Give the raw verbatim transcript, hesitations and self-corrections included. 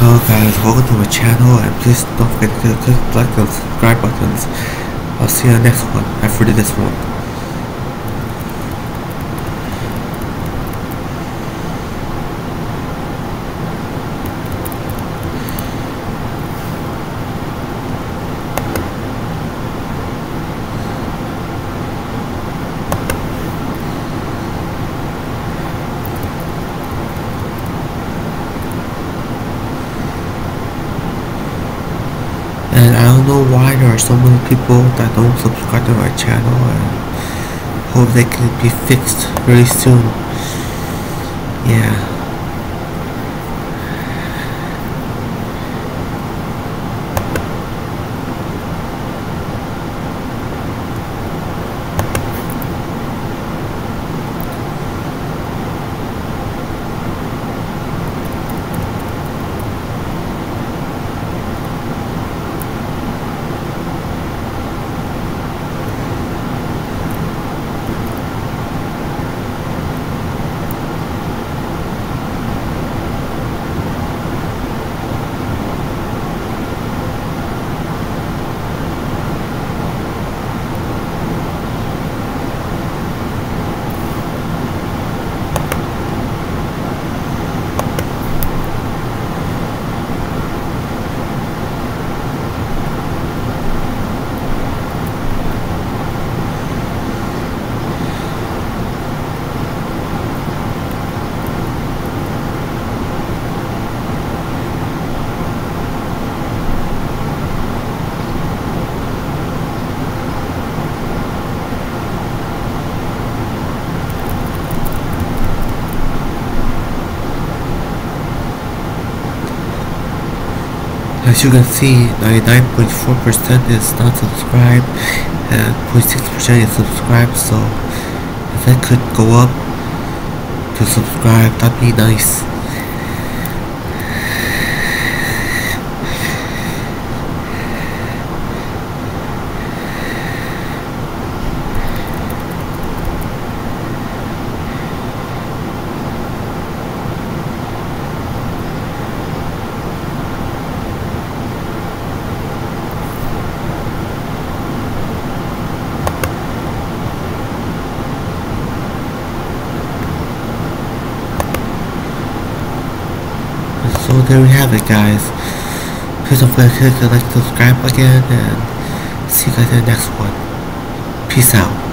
Hello guys, welcome to my channel, and please don't forget to click like and subscribe buttons. I'll see you in the next one after this one. And I don't know why there are so many people that don't subscribe to my channel, and hope they can be fixed very soon. Yeah. As you can see, ninety-nine point four percent is not subscribed and zero point six percent is subscribed, so if I could go up to subscribe, that'd be nice. So there we have it, guys. Please don't forget to like, subscribe again, and see you guys in the next one. Peace out.